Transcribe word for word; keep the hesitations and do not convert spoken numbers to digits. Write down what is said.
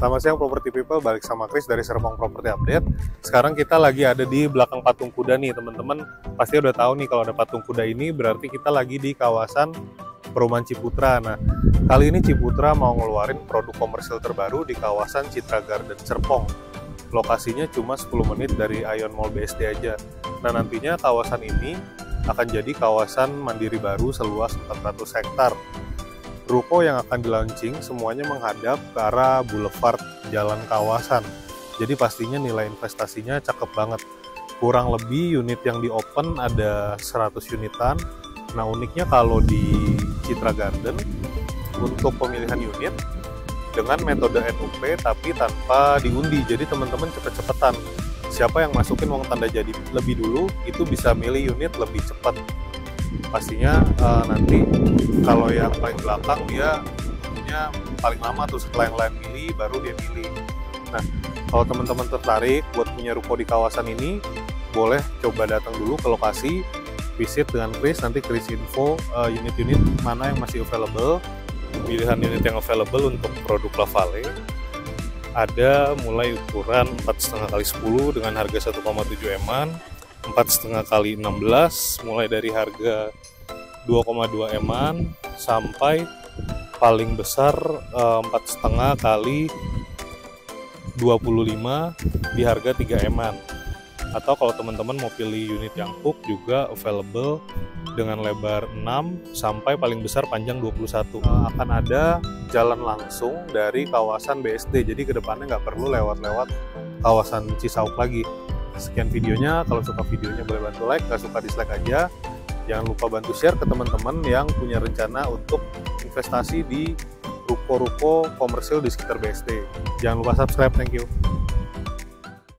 Selamat siang Property People, balik sama Chris dari Serpong Property Update. Sekarang kita lagi ada di belakang patung kuda nih teman-teman. Pasti udah tahu nih kalau ada patung kuda ini berarti kita lagi di kawasan Perumahan Ciputra. Nah, kali ini Ciputra mau ngeluarin produk komersil terbaru di kawasan Citra Garden Serpong. Lokasinya cuma sepuluh menit dari Ion Mall B S D aja. Nah, nantinya kawasan ini akan jadi kawasan mandiri baru seluas empat ratus hektar. Ruko yang akan di-launching semuanya menghadap ke arah boulevard jalan kawasan. Jadi pastinya nilai investasinya cakep banget. Kurang lebih unit yang di-open ada seratus unitan. Nah, uniknya kalau di Citra Garden untuk pemilihan unit dengan metode N U P tapi tanpa diundi. Jadi teman-teman cepet-cepetan. Siapa yang masukin uang tanda jadi lebih dulu itu bisa milih unit lebih cepat. Pastinya uh, nanti kalau yang paling belakang dia punya paling lama tuh, setelah yang lain milih baru dia milih. Nah, kalau teman-teman tertarik buat punya ruko di kawasan ini, boleh coba datang dulu ke lokasi, visit dengan Chris, nanti Chris info uh, unit-unit mana yang masih available, pilihan unit yang available untuk produk Lavale. Ada mulai ukuran empat koma lima kali sepuluh dengan harga satu koma tujuh eman, empat koma lima kali enam belas mulai dari harga dua koma dua eman sampai paling besar empat koma lima kali dua puluh lima di harga tiga eman. Atau kalau teman-teman mau pilih unit yang hook juga available dengan lebar enam sampai paling besar panjang dua puluh satu. Akan ada jalan langsung dari kawasan B S D, jadi kedepannya nggak perlu lewat-lewat kawasan Cisauk lagi. Sekian videonya, kalau suka videonya boleh bantu like, nggak suka dislike aja. Jangan lupa bantu share ke teman-teman yang punya rencana untuk investasi di ruko-ruko komersil di sekitar B S D. Jangan lupa subscribe, thank you.